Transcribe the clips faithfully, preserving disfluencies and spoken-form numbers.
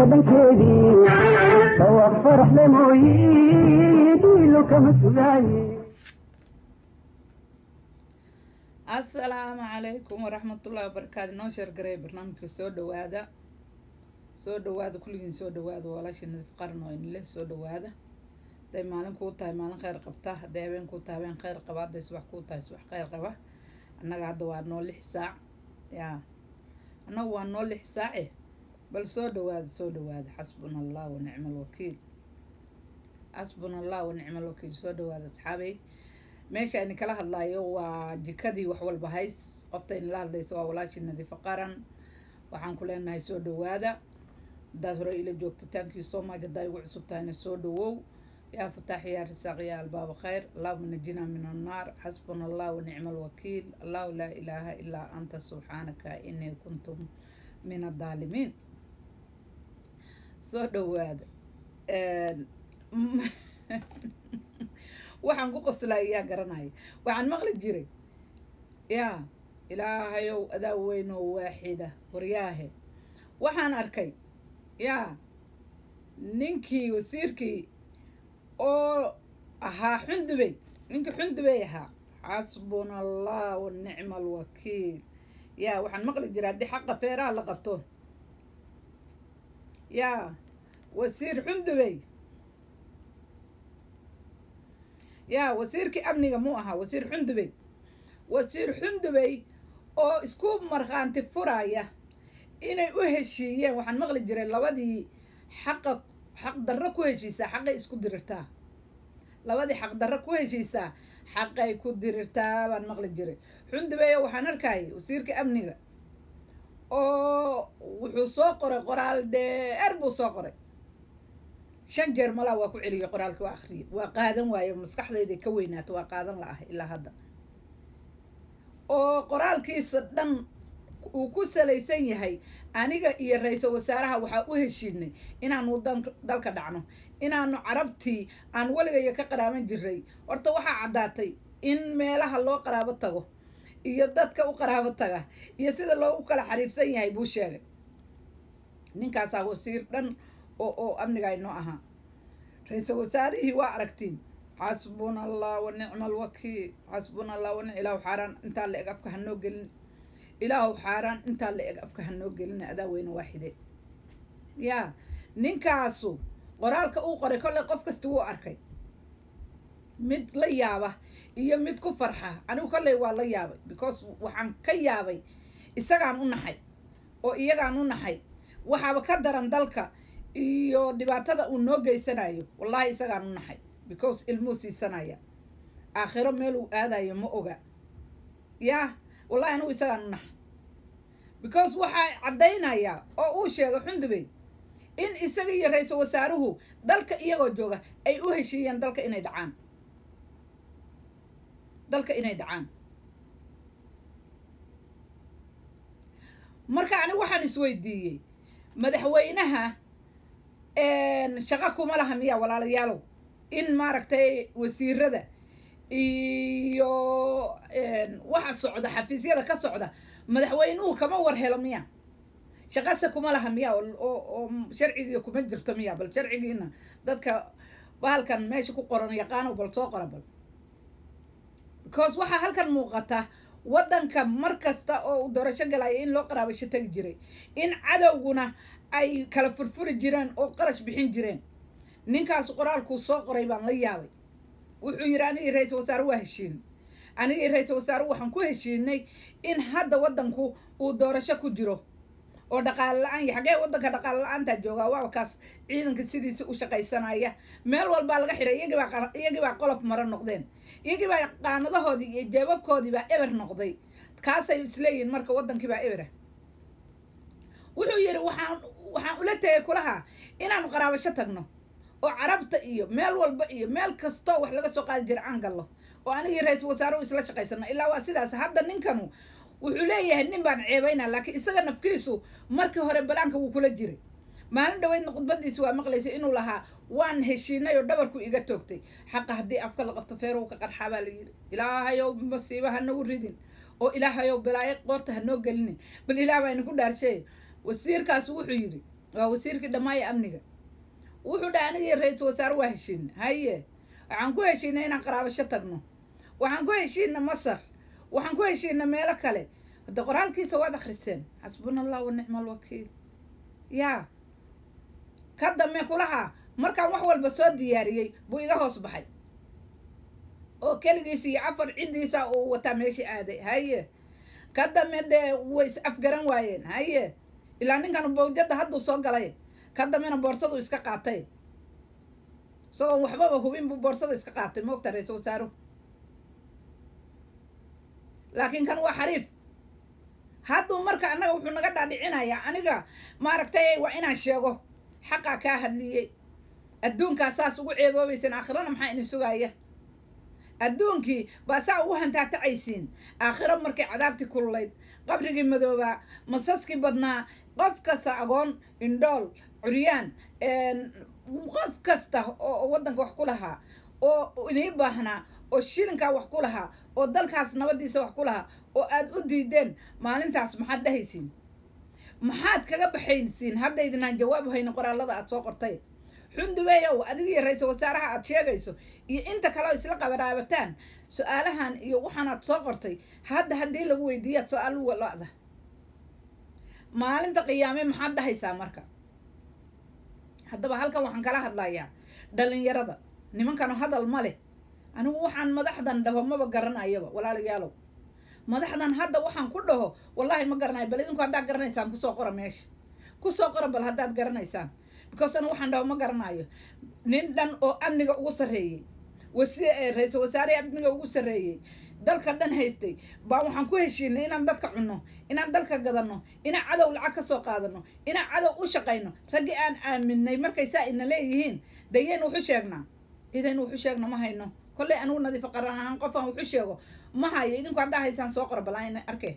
ودن كيدي توفر حلموي ديلو كمسوغاني. السلام عليكم ورحمة الله وبركاته. نوشر قريب برنامج سو دوادا سو دوادا كلين سو دوادا ولا شيء نفقرن وين له سو دوادا داي مالن كو تاي مالن خير قبته داي بين كو تاي بين خير قبا داي صباح كو تاي صباح خير قبا أنا قاعد واد نول لح ساعة يا أنا واد نول لح ساعة بل سو دوادا سو دوادا حسبنا الله ونعم الوكيل حسبنا الله ونعم الوكيل. سو دوادا أصحابي meesha aan kala hadlayo waa jikadii wax walba hays qofta in la hadlayso waa walaashii nadiifa qaran. waxaan ku leenahay soo dhawaada dad hore ila joogto thank you so much haday ugu cusub tahayna soo dhawow yaa fataax yaa risaaq yaa albaab khayr allahumma najina min an-nar hasbuna allah wa ni'mal wakiil allah la ilaha illa anta subhanaka inni kuntum min ad-dalimin. soo dhawaada waxaan ku qoslay yaa garanay waxaan maqli jiray yaa ilaahayow adaa weyn oo waaxida waryaahe waxaan arkay yaa ninkii wasiirkii oo ahaa xundubey ninkii xundubey ahaa xasbuna allah wa ni'ma alwakiil. yaa waxaan maqli jiray haddii xaqa feeraha la qabto yaa wasiir xundubey يا وزيرك أمني مو وزير حندبي وزير حندبي أو اسكوب مرخان تفرايا إني أهشي وحن مغلي جري لودي حق حق درك وهشيسا حق اسكوب درتا لودي حق درك وهشيسا حق يكون درتا وحن مغلي جري حندبي وحن أركاي وزيرك أمني أو وحو صقر قرال دي أربو صقر shan jeer malaa waa ku celiyo qoraalka waa akhriyo waa qaadan waayo maskaxdayda ka weynaato waa qaadan la ah ilaa hadda oo qoraalkiisa dhan uu ku salaysan yahay aniga iyo ra'iisul wasaaraha waxa u heshiinay inaan wadan dalka dhacno inaanu carabtii aan waliga ka qaraaban jiray horta waxa cadaatay in meelaha loo qaraabo tago iyo dadka u qaraabo taga iyo sida loogu kala xariibsan yahay buu sheegay ninkaas ah wasiir dhan oo oo amniga ay noo aha ra'iisul wasaarihi waa aragtiin xasbuna allah wa ni'mal wakiil xasbuna allah wa ni'mal ilaahu xaaran inta la eg afka hanoo gelin ilaahu xaaran inta la eg afka hanoo gelin adaa weyn waaxide. yaa ninkaasu qoraalka uu qoray kolle qof kasta wuu arkay mid la yaaba iyo mid ku farxa anigu kolle waa la yaabay because waxaan ka yaabay isagaan u naxay oo iyagaan u naxay waxaaba ka daran dalka iyo dhibaatada uu noo geysanayo wallahi isagaan u naxay because ilmuu siisanaya aakhiro meel uu aadayo ma oga yaa wallahi anigu isagaan u naxay because waxaa caddaynaya oo uu sheegay xundubey in isaga iyo ra'iisul wasaaruhu dalka iyagoo jooga ay u heshiiyeen dalka inay dhacaan dalka inay dhacaan marka anigu waxaan isweydiiyey madaxweynaha shaqa kuma laha miya walaalayaalow in maaragtay wasiirada iyo waxa socda xafiisyada ka socda madaxweynuhu kama war helo miya shaqase kuma laha miya oo sharciga kuma jirto miya bal sharcigiina dadka bahalkan meesha ku qoran yaqaano bal soo qora bal because waxa halkan muuqata wadanka markasta oo doorasho galay in loo qaraabasho tagi jiray in cadawguna ay kala furfuri jireen oo qarash bixin jireen. ninkaas qoraalku soo qoray baan la yaabay wuxuu yiri aniga ra'iisul wasaare waa heshiin aniga ra'iisul wasaare waxaan ku heshiinay in hadda wadanku uu doorasho ku jiro oo dhaqaale la'aan yahay xagee wadanka dhaqaale la'aanta jooga waa kaas ciidanka sidiisa u shaqaysanaya meel walba laga xiray iyagii baa iyagii baa qolof mara noqdeen iyagii baa qaanadahoodii iyo jeebabkoodii baa eber noqday kaasay isleeyihiin marka wadankii baa eber wuxuu yiri waxaan waxaan ula tagay kulaha inaan qaraabasho tagno oo carabta iyo meel walba iyo meel kasto wax laga soo qaadi jiray aan gallo oo aniga ra'iisul wasaare isla shaqaysana ilaa waa sidaas hadda ninkanu wuxuu leeyahay nin baan ceebayna laakiin isaga nafkiisu markii hore balaanka uu kula jiray maalin dhaweydna khudbadiisa waa maqlaysay inuu lahaa waan heshiinay oo dhabarku iga toogtay xaqa haddii afka la qabto feerow ka qarxaa baa la yiri ilaahayow masiiba ha nagu ridin oo ilaahayow balaayo qoorta ha noo gelinin bal ilaah baa inagu dhaarshay wasiirkaas wuxuu yiri waa wasiirkii dhammaaya amniga wuxuu dhaha anigii ra-iisul wasaare waa heshiina haye waxaan ku heshiinay inaan qaraabasho tagno waxaan ku heshiina masar waxaan ku heshiina meelo kale hadda qoraalkiisa waad akhriseen xasbuna allah wa nicma alwakiil yaa ka dambe kulaha markaan wax walba soo diyaariyey buu iga hoos baxay oo keligiisa iyo afar ciddiisa uu wataa meeshii aaday haye ka dambe dee way is afgaran waayeen haye ilaa ninkan bawjada hadduu soo galay ka dambena boorsadu iska qaatay isagoo waxbaba hubin buu boorsada iska qaatay moogta ra-iisul wasaaruhu laakiin kan waa xariif hadduu marka annaga wuxuu naga dhaadhicinayaa aniga maaragtay waa inaan sheego xaqaa kaa hadliyey adduunkaa saas ugu ceeboobaysan aakhirana maxaa idin sugaaya adduunkii baa saa ugu hantaatacaysiin aakhiro markay cadaabtii kululayd qabrigii madoobaa masaskii badnaa qof kasta agoon indhool curyaan qof kasta oo waddanka wax ku lahaa oo inii baahnaa oo shilinkaa wax ku lahaa oo dalkaas nabadiisa wax ku lahaa oo aad u diideen maalintaas maxaad dhahaysiin maxaad kaga baxaysiin haddaydinaan jawaab hayno qoraallada aad soo qortay xundubeeyow adigiiyo ra-iisul wasaaraha aad sheegayso iyo inta kale oo isla qabaraabataan su-aalahan iyo waxaanaad soo qortay hadda haddii lagu weydiiyaad su-aal lo-da maalinta qiyaame maxaad dhahaysaa marka haddaba halkan waxaan kala hadlayaa dhalinyarada nimankanu hadal ma leh anigu waxaan madaxdan dhaho maba garanayaba walaalayaalow madaxdan hadda waxaan ku dhaho wallaahi ma garanayo bal idinku haddaad garanaysaan kusoo qora meesha kusoo qora bal haddaad garanaysaan because anu waxaan dhaho ma garanayo nin dhan oo amniga ugu sarreeyey wasi ra-iisul wasaare amniga ugu sarreeyey dalka dhan haystay baa waxaan ku heshiinay inaan dadka cunno inaan dalka gadanno inaan cadow lacag ka soo qaadano inaan cadow u shaqayno raggii aan aaminay markay saa ina leeyihiin dayeen wuxu sheegnaa idan wuxu sheegno ma hayno kolley anugu nadiifo qaran ahaan qofaan wuxu sheego ma hayo idinku haddaa haysaan soo qora balaan arkee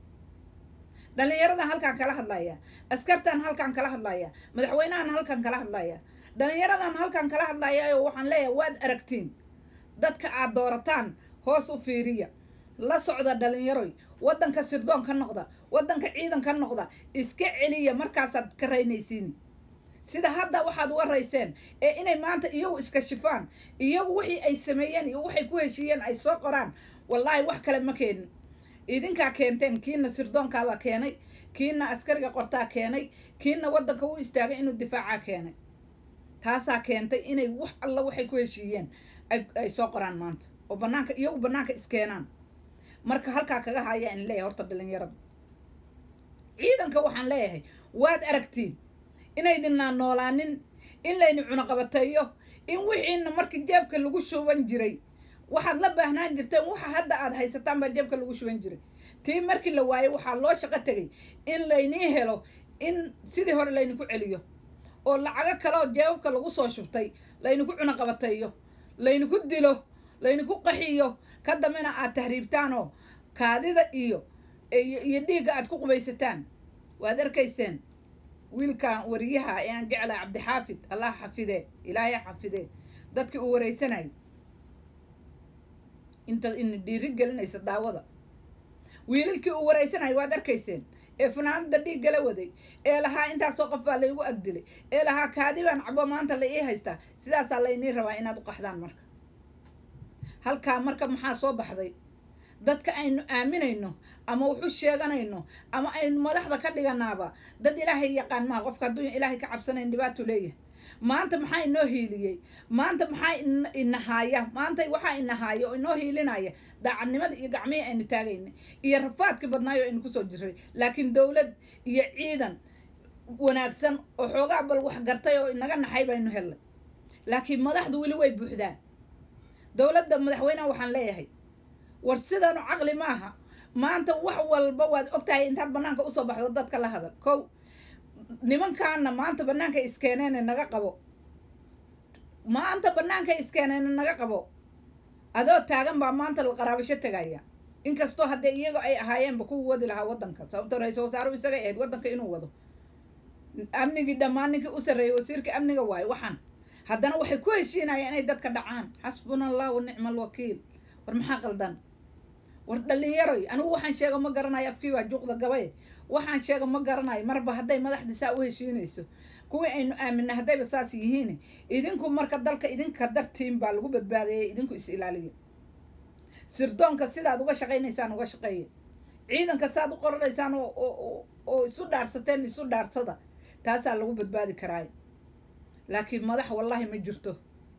dhalinyaradan halkaan kala hadlaya askartan halkaan kala hadlaya madaxweynahan halkaan kala hadlaya dhalinyaradan halkaan kala hadlayayo waxaan leeyahay waad aragtiin dadka aad doorataan hoos u fiiriya la socda dhalinyaroy waddanka sirdoon ka noqda waddanka ciidan ka noqda iska celiya markaasaad ka raynaysiin sida hadda waxaad uga rayseen ee inay maanta iyagu iska shifaan iyagu wixii ay sameeyeen iyo waxay ku heshiiyeen ay soo qoraan wallaahi wax kale ma keenin idinkaa keenteen kiina sirdoonkaabaa keenay kiina askariga qortaa keenay kiina waddanka u istaagay inuu difaacaa keenay taasaa keentay inay wax alla waxay ku heshiiyeen ay soo qoraan maanta oo banaanka iyagu banaanka iskeenaan marka halkaa kaga hayaa in leeyahay horta dhalinyarada ciidanka waxaan leeyahay waad aragtiin inaydinaa noolaanin in layni cunaqabateeyo in wixiina markii jeebka lagu shuban jiray waxaad la baahnaan jirteen waxa hadda aad haysataan baa jeebka lagu shuban jiray tii markii la waayay waxaa loo shaqo tegay in laynii helo in sidii hore layninku celiyo oo lacago kaleoo jeebabka lagu soo shubtay layninku cunaqabateeyo layninku dilo layninku qaxiyo ka dambena aad tahriibtaanoo kaadida iyo iyo dhiigga aad ku qubaysataan waad arkayseen wiilkan wariyaha ee aan jeclaa cabdixaafid allah xafidee ilaahay xafidee dadkii uu waraysanayay inta in dhiiri gelinaysa daawada wiilalkii uu waraysanayay waad arkayseen ee fanaanada dhiiggala waday ee lahaa intaasoo qof baa laygu agdilay ee lahaa kaadibaan cabo maanta la ii haystaa sidaasaa laynii rabaa inaad u qaxdaan marka halkaa marka maxaa soo baxday dadka aynu aaminayno ama wuxu sheeganayno ama aynu madaxda ka dhiganaaba dad ilaahay yaqaan maha qofka hadduu ilaahay ka cabsanayn dhibaato leeyahay maanta maxaa inoo hiiliyey maanta maxaa inahaaya maanta waxaa inahaaya oo inoo hiilinaya daacadnimada iyo gacmihii aynu taagayna iyo rafaadkii badnaayo aynu kusoo jiray laakiin dowlad iyo ciidan wanaagsan oo xoogaa bal wax gartay oo inaga naxay baynu hellay laakiin madaxdu weli way buuxdaan dowladda madaxweynaha waxaan leeyahay war sidanu caqli maaha maanta wax walba waad ogtahay intaad banaanka usoo baxdo dadka la hadal kow nimankaana maanta banaanka iskeeneena naga qabo maanta banaanka iskeeneena naga qabo adoo taagan baa maanta la qaraabasho tegaya inkastoo haddee iyaga ay ahaayeenba kuwa wadi lahaa waddanka sababto ra-iisul wasaaruhu isagay ahayd waddanka inuu wado amnigii dhammaan ninkii u sarreeyay wasiirka amniga waaye waxaan haddana waxay ku heshiinayaan inay dadka dhacaan xasbuna allah wa nicma alwakiil war maxaa qaldan war dhalinyaroy anigu waxaan sheega ma garanayo afkii baa juuqda gabay waxaan sheega ma garanayo marba hadday madaxda saa u heshiinayso kuwii aynu aaminna haddayba saas yihiin idinku marka dalka idinka dartiin baa lagu badbaadayay idinku is ilaaliya sirdoonka sidaad uga shaqaynaysaan uga shaqeeya ciidanka saad u qoranaysaan oo oo oo isu dhaarsateen isu dhaarsada taasaa lagu badbaadi karaayo laakiin madax wallahi ma jirto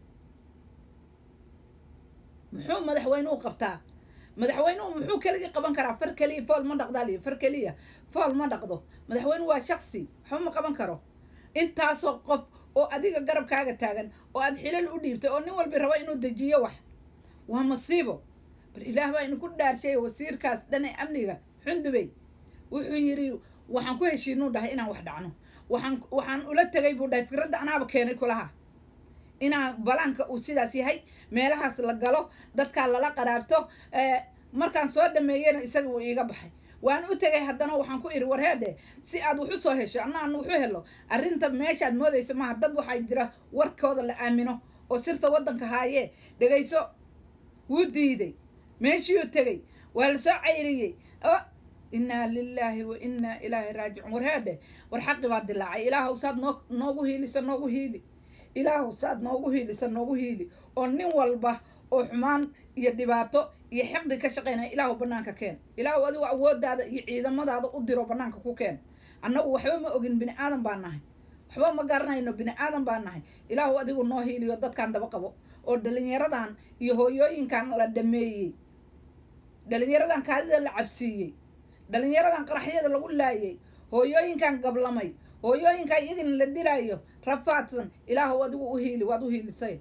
muxuu madaxweynuhu qabtaa madaxweynuhu muxuu keligii qaban karaa far keliya fool ma dhaqdaaliyo far keliya fool ma dhaqdo madaxweynuhu waa shaksi waxba ma qaban karo intaasoo qof oo adiga garabkaaga taagan oo aad xilal u dhiibtay oo nin walba rabo inuu dejiyo wax waa masiibo bal ilaah baa idinku dhaarshay wasiirkaas dhane amniga xundubey wuxuu yidhi waxaan ku heshiinuu dhahay inaan wax dhacno waxaan waxaan ula tegay buu dhahay fikradda anaaba keenay kulaha inaan balaanka uu sidaas yahay meelahaas la galo dadkaa lala qaraabto markaan soo dhameeyena isaga wuu iiga baxay waan u tegay haddana waxaan ku iri warheedhe si aad wax u soo hesho anna aan wuxu helo arrinta meeshaad moodaysa maaha dad waxaa jira warkooda la aamino oo sirta waddanka haayee dhegayso wuu diiday meeshiiyuu tegay waa la soo cayriyey innaa lilaahi wa innaa ilaahi raajicuun warheedhe war xaqi baa dilaacay ilaahow saad noo noogu hiilisa noogu hiili ilaahow saad noogu hiilisa noogu hiili oo nin walba oo xumaan iyo dhibaato iyo xiqdi ka shaqaynaya ilaahu banaanka keen ilaahu adigu awooddaada iyo ciidamadaada u diro banaanka ku keen annagu waxba ma ogin bini aadan baan nahay waxba ma garanayno bini aadan baan nahay ilaahu adigu noo hiiliyo dadkaan daba qabo oo dhalinyaradan iyo hooyooyinkan la dhameeyey dhalinyaradan kaadida la cabsiiyey dhalinyaradan qaraxyada lagu laayay hooyooyinkan gablamay hooyooyinkan iyagana la dilaayo rafaadsan ilaahu adigu u hiili waad u hiilisay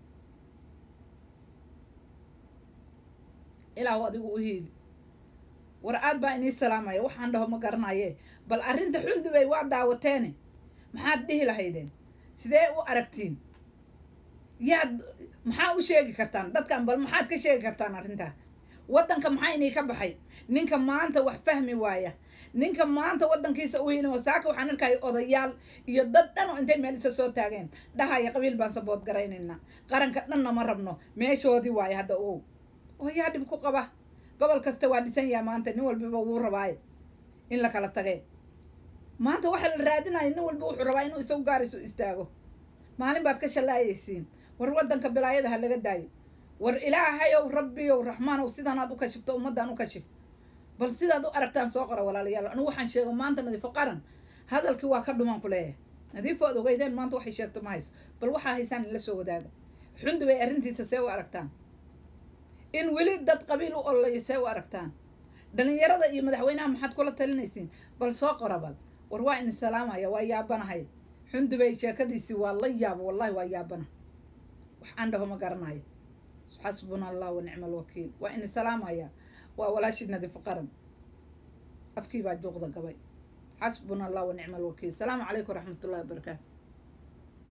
ilaahu adigu u hiili war aad baa inii salaamaya waxaan dhaho ma garanaye bal arrinta xundubey waa daawateene maxaad dhihi lahaydeen sidee u aragtiin yaad maxaa u sheegi kartaan dadkan bal maxaad ka sheegi kartaan arrintaa waddanka maxaa inii ka baxay ninka maanta wax fahmi waaya ninka maanta waddankiisa u hiilin wasaaka waxaan arkaya odayaal iyo dad dhan oo intay meel isa soo taageen dhahaya qabiil baan sabood garaynaynaa qaranka dhanna ma rabno meeshoodii waaya hadda ogow oo yaa dhib ku qaba gobol kasta waa dhisan yaha maanta nin walbaba wuu rabaaye in la kala tagay maanta waxa la raadinaya nin walba wuxuu rabaa inuu isagu gaarisu istaago maalin baad ka shallaayaysiin war waddanka bilaayada ha laga daayo war ilaahayow rabbiyow raxmaanow sidanaad u kashifto ummaddaan u kashif bal sidaad u aragtaan soo qora walaalayaal anigu waxaan sheego maanta nadiifo qaran hadalkii waa ka dhumaan ku leeyahay nadiifo ad ogeydeen maanta waxay sheegto ma hayso bal waxaa haysaan in la soo wadaaga xundubey arrintiisa see u aragtaan in weli dad qabiil u ololayo see u aragtaan dhalinyarada iyo madaxweynaha maxaad kula talinaysiin bal soo qora bal war waa ini salaamaya waa yaabanahay xundubey sheekadiisii waa la yaabo wallahi waa yaabana wax aan dhaho ma garanayo xasbuna allah wa nicma alwakiil waa ini salaamaya waa walaashii nadiifo qaran afkii baa juuqda gabay xasbuna allah wa nicma alwakiil asalaamu calaykum waraxmatullahi wabarakaatu